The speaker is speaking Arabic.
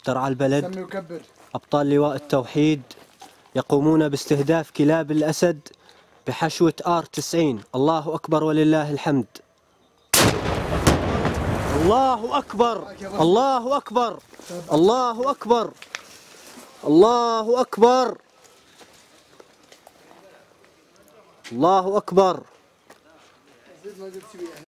ترعى البلد أبطال لواء التوحيد يقومون باستهداف كلاب الأسد بحشوة R90. الله أكبر ولله الحمد. الله أكبر، الله أكبر، الله أكبر، الله أكبر، الله أكبر.